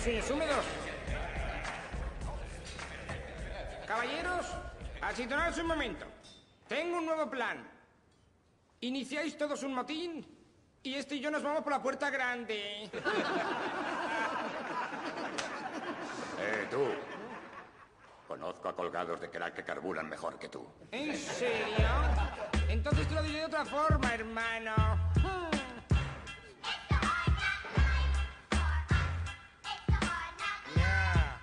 Sí, súmedos. Caballeros, asitonaos un momento. Tengo un nuevo plan. Iniciáis todos un motín y este y yo nos vamos por la puerta grande. Tú. Conozco a colgados de crack que carburan mejor que tú. ¿En serio? Entonces te lo diré de otra forma, hermano. Ya.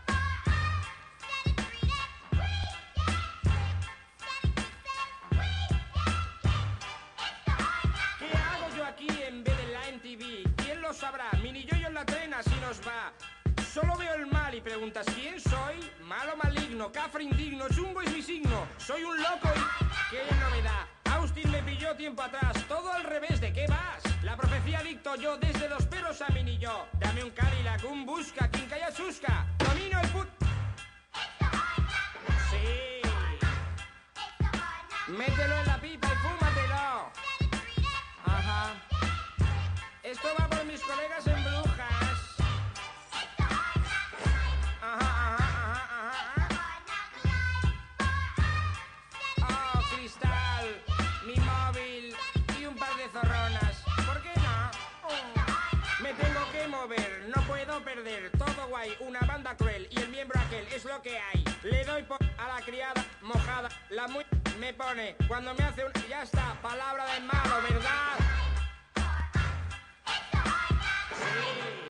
¿Qué hago yo aquí en vez de la MTV? ¿Quién lo sabrá? Mini yo en la trena si nos va. Solo veo el mal y preguntas ¿quién soy? Malo maligno, cafre indigno, chungo es mi signo. Soy un loco y... ¡qué novedad! Austin me pilló tiempo atrás, todo al revés, ¿de qué vas? La profecía dicto yo desde los pelos a mini yo. Dame un Cadillac, un Busca, quien calla chusca. Domino el put... Sí. Mételo en la pipa y fúmatelo. Ajá. Esto va por mis colegas en Brujas. Mi móvil y un par de zorronas. ¿Por qué no? Me tengo que mover, no puedo perder. Todo guay, una banda cruel y el miembro aquel es lo que hay. Le doy a la criada mojada, la muy me pone cuando me hace un... Ya está, palabra de malo, ¿verdad?